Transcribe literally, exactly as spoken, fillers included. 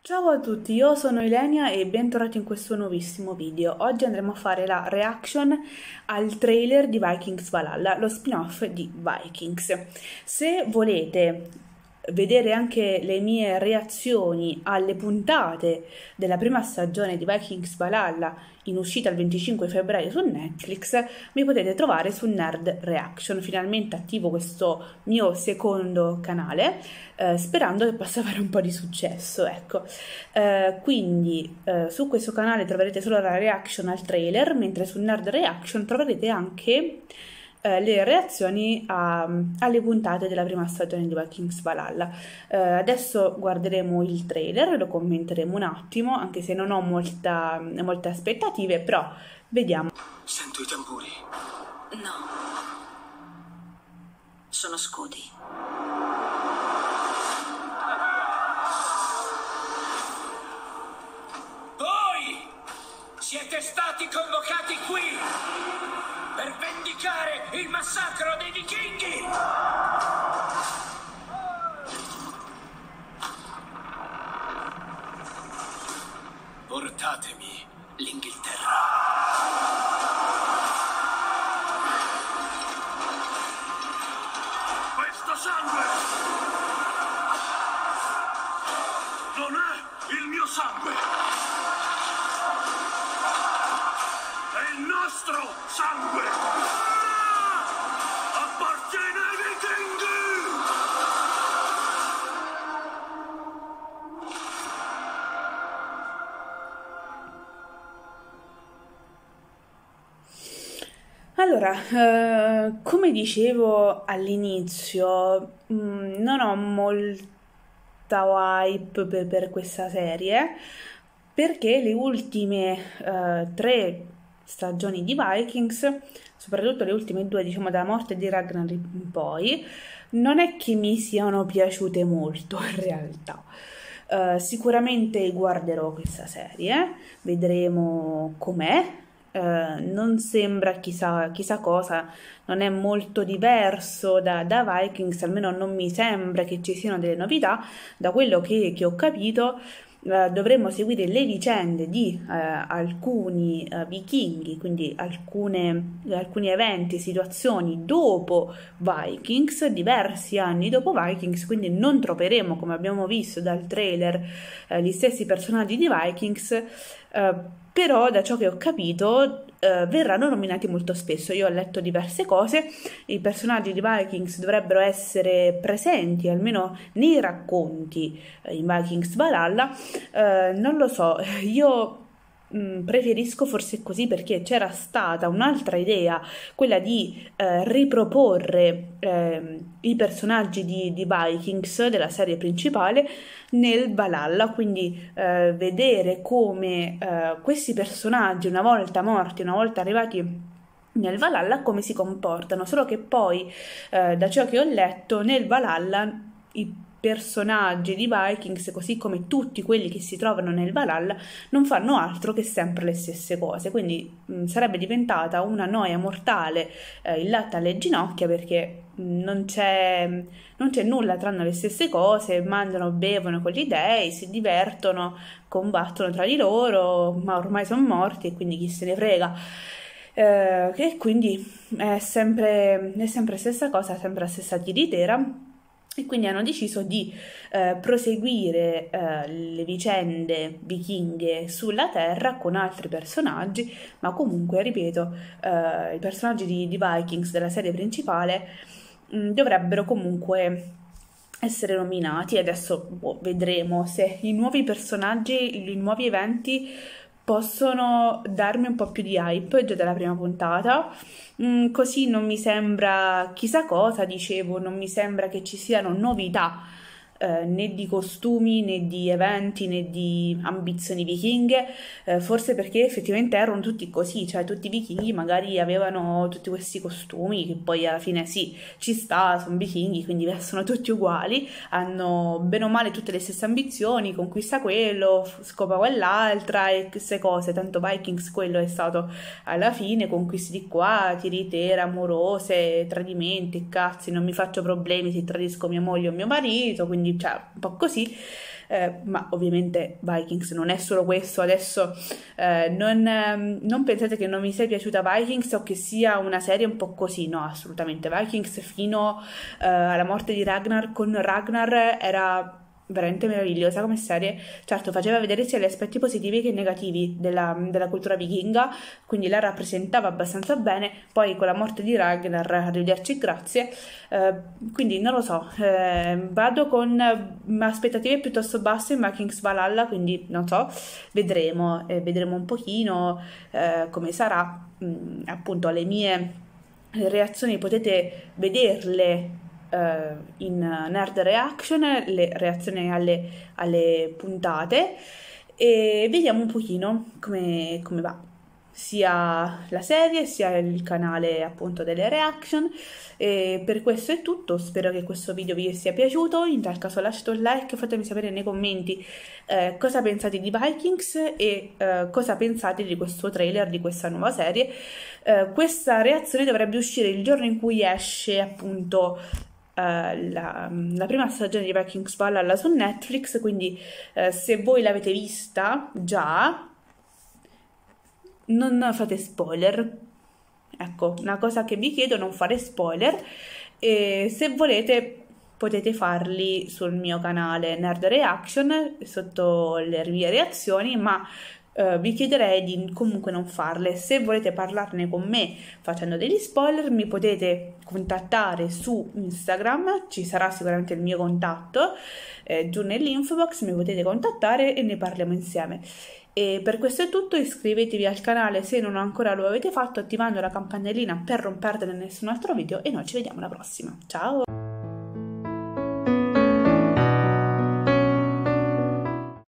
Ciao a tutti, io sono Ilenia e bentornati in questo nuovissimo video. Oggi andremo a fare la reaction al trailer di Vikings Valhalla, lo spin-off di Vikings. Se volete vedere anche le mie reazioni alle puntate della prima stagione di Vikings Valhalla in uscita il venticinque febbraio su Netflix, mi potete trovare su Nerd Reaction. Finalmente attivo questo mio secondo canale, eh, sperando che possa avere un po' di successo, ecco. Eh, quindi eh, su questo canale troverete solo la reaction al trailer, mentre su Nerd Reaction troverete anche eh, le reazioni a, alle puntate della prima stagione di Vikings Valhalla. Eh, adesso guarderemo il trailer, lo commenteremo un attimo, anche se non ho molta, molte aspettative, però vediamo. Sento i tamburi. No. Sono scudi. Voi siete stati convocati qui per vendicare il massacro dei vichinghi! Portatemi l'Inghilterra. Questo sangue non è il mio sangue, è il nostro sangue, appartiene ai vichinghi. Allora, eh, come dicevo all'inizio, mh, non ho molta hype per, per questa serie perché le ultime eh, tre stagioni di Vikings, soprattutto le ultime due, diciamo dalla morte di Ragnar in poi, non è che mi siano piaciute molto in realtà. Uh, sicuramente guarderò questa serie, vedremo com'è. Uh, non sembra chissà, chissà cosa, non è molto diverso da, da Vikings, almeno non mi sembra che ci siano delle novità. Da quello che, che ho capito, uh, dovremmo seguire le vicende di uh, alcuni uh, vichinghi, quindi alcune, alcuni eventi, situazioni dopo Vikings, diversi anni dopo Vikings, quindi non troveremo, come abbiamo visto dal trailer, uh, gli stessi personaggi di Vikings. Uh, Però da ciò che ho capito eh, verranno nominati molto spesso. Io ho letto diverse cose, i personaggi di Vikings dovrebbero essere presenti almeno nei racconti eh, in Vikings Valhalla. Eh, non lo so, io mh, preferisco forse così perché c'era stata un'altra idea, quella di eh, riproporre eh, i personaggi di, di Vikings della serie principale nel Valhalla, quindi eh, vedere come eh, questi personaggi, una volta morti, una volta arrivati nel Valhalla, come si comportano. Solo che poi, eh, da ciò che ho letto, nel Valhalla i personaggi di Vikings, così come tutti quelli che si trovano nel Valhalla, non fanno altro che sempre le stesse cose, quindi mh, sarebbe diventata una noia mortale, eh, il latte alle ginocchia, perché non c'è non c'è nulla tranne le stesse cose, mangiano, bevono con gli dei, si divertono, combattono tra di loro, ma ormai sono morti e quindi chi se ne frega. Eh, e quindi è sempre, è sempre la stessa cosa, sempre la stessa tiritera. E quindi hanno deciso di eh, proseguire eh, le vicende vichinghe sulla terra con altri personaggi, ma comunque, ripeto, eh, i personaggi di, di Vikings della serie principale mh, dovrebbero comunque essere nominati. Adesso boh, vedremo se i nuovi personaggi, i nuovi eventi possono darmi un po' più di hype già dalla prima puntata. Mm, così non mi sembra chissà cosa, dicevo, non mi sembra che ci siano novità eh, né di costumi né di eventi né di ambizioni vichinghe, eh, forse perché effettivamente erano tutti così, cioè tutti i vichinghi magari avevano tutti questi costumi che poi alla fine sì, ci sta, sono vichinghi, quindi sono tutti uguali, hanno bene o male tutte le stesse ambizioni, conquista quello, scopa quell'altra e queste cose. Tanto Vikings quello è stato alla fine, conquisti di qua, tiritera, amorose, tradimenti, cazzi, non mi faccio problemi se tradisco mia moglie o mio marito, quindi quindi cioè, un po' così. Eh, ma ovviamente Vikings non è solo questo. Adesso eh, non, ehm, non pensate che non mi sia piaciuta Vikings o che sia una serie un po' così, no, assolutamente. Vikings fino eh, alla morte di Ragnar con Ragnar era veramente meravigliosa come serie. Certo, faceva vedere sia gli aspetti positivi che negativi della, della cultura vichinga, quindi la rappresentava abbastanza bene. Poi con la morte di Ragnar, arrivederci, grazie. Eh, quindi non lo so, eh, vado con aspettative piuttosto basse in Vikings Valhalla, quindi non so, vedremo, eh, vedremo un pochino eh, come sarà. Mm, appunto, le mie reazioni potete vederle in Nerd Reaction, le reazioni alle, alle puntate, e vediamo un pochino come, come va sia la serie sia il canale appunto delle reaction. E per questo è tutto, spero che questo video vi sia piaciuto. In tal caso lasciate un like, fatemi sapere nei commenti eh, cosa pensate di Vikings e eh, cosa pensate di questo trailer, di questa nuova serie. Eh, questa reazione dovrebbe uscire il giorno in cui esce appunto Uh, la, la prima stagione di Vikings Valhalla su Netflix, quindi uh, se voi l'avete vista già non fate spoiler, ecco, una cosa che vi chiedo: non fare spoiler, e se volete potete farli sul mio canale Nerd Reaction sotto le mie reazioni, ma Uh, vi chiederei di comunque non farle. Se volete parlarne con me facendo degli spoiler, mi potete contattare su Instagram, ci sarà sicuramente il mio contatto eh, giù nell'info box, mi potete contattare e ne parliamo insieme. E per questo è tutto, iscrivetevi al canale se non ancora lo avete fatto, attivando la campanellina per non perdere nessun altro video, e noi ci vediamo alla prossima. Ciao!